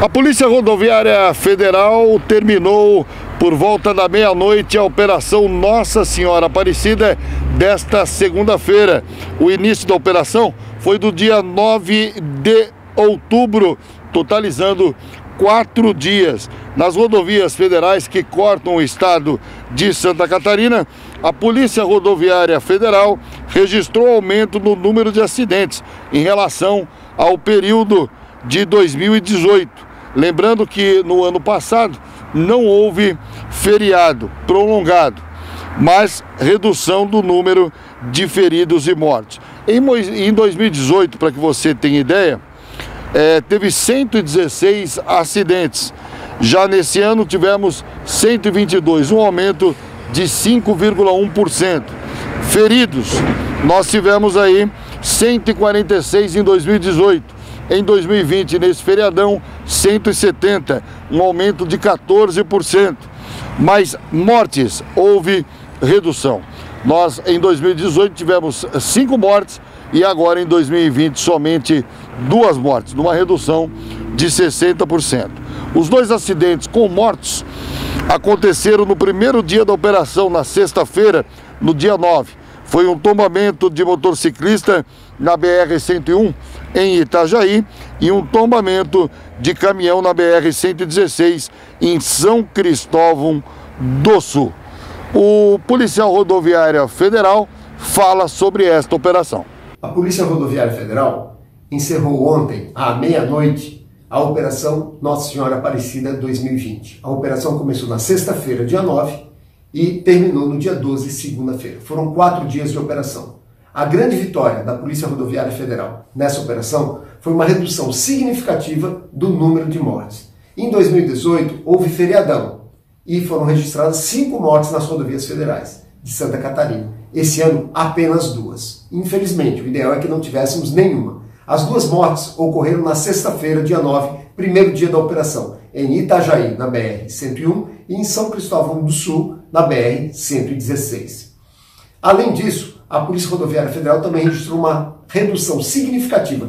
A Polícia Rodoviária Federal terminou por volta da meia-noite a Operação Nossa Senhora Aparecida desta segunda-feira. O início da operação foi do dia 9 de outubro, totalizando 4 dias. Nas rodovias federais que cortam o estado de Santa Catarina, a Polícia Rodoviária Federal registrou aumento no número de acidentes em relação ao período de 2018. Lembrando que no ano passado não houve feriado prolongado, mas redução do número de feridos e mortos. Em 2018, para que você tenha ideia, teve 116 acidentes. Já nesse ano tivemos 122, um aumento de 5,1%. Feridos, nós tivemos aí 146 em 2018. Em 2020, nesse feriadão, 170, um aumento de 14%. Mas mortes, houve redução. Nós, em 2018, tivemos 5 mortes e agora, em 2020, somente 2 mortes, numa redução de 60%. Os 2 acidentes com mortos aconteceram no primeiro dia da operação, na sexta-feira, no dia 9. Foi um tombamento de motociclista na BR-101 em Itajaí e um tombamento de caminhão na BR-116 em São Cristóvão do Sul. O policial rodoviário federal fala sobre esta operação. A Polícia Rodoviária Federal encerrou ontem, à meia-noite, a Operação Nossa Senhora Aparecida 2020. A operação começou na sexta-feira, dia 9, e terminou no dia 12, segunda-feira. Foram 4 dias de operação. A grande vitória da Polícia Rodoviária Federal nessa operação foi uma redução significativa do número de mortes. Em 2018, houve feriadão e foram registradas 5 mortes nas rodovias federais de Santa Catarina. Esse ano, apenas 2. Infelizmente, o ideal é que não tivéssemos nenhuma. As 2 mortes ocorreram na sexta-feira, dia 9, primeiro dia da operação, em Itajaí, na BR-101, e em São Cristóvão do Sul, na BR-116. Além disso, a Polícia Rodoviária Federal também registrou uma redução significativa,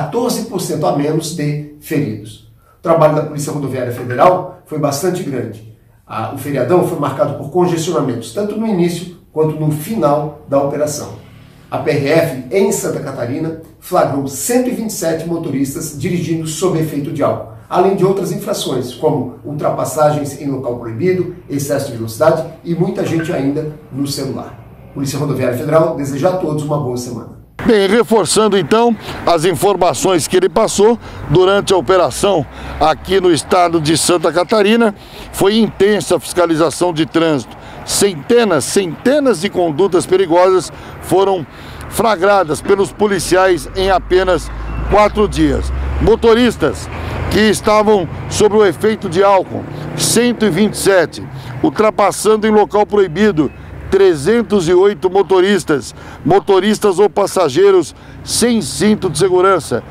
14% a menos de feridos. O trabalho da Polícia Rodoviária Federal foi bastante grande. O feriadão foi marcado por congestionamentos, tanto no início quanto no final da operação. A PRF, em Santa Catarina, flagrou 127 motoristas dirigindo sob efeito de álcool, além de outras infrações, como ultrapassagens em local proibido, excesso de velocidade e muita gente ainda no celular. Polícia Rodoviária Federal deseja a todos uma boa semana. Bem, reforçando então as informações que ele passou durante a operação aqui no estado de Santa Catarina, foi intensa a fiscalização de trânsito. Centenas de condutas perigosas foram flagradas pelos policiais em apenas 4 dias. Motoristas que estavam sob o efeito de álcool, 127, ultrapassando em local proibido, 308 motoristas ou passageiros sem cinto de segurança,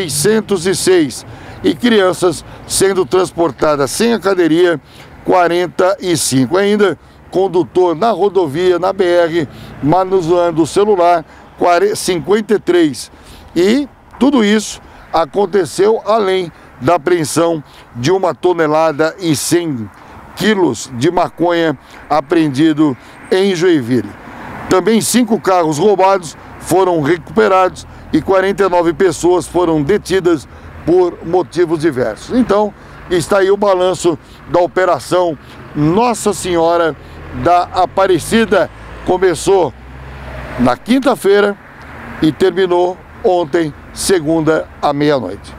606, e crianças sendo transportadas sem a cadeirinha, 45. Ainda, condutor na rodovia, na BR, manuseando o celular, 53. E tudo isso aconteceu além da apreensão de 1 tonelada e 100 quilos de maconha apreendido em Joinville. Também 5 carros roubados foram recuperados e 49 pessoas foram detidas por motivos diversos. Então, está aí o balanço da Operação Nossa Senhora da Aparecida. Começou na quinta-feira e terminou ontem, segunda, à meia-noite.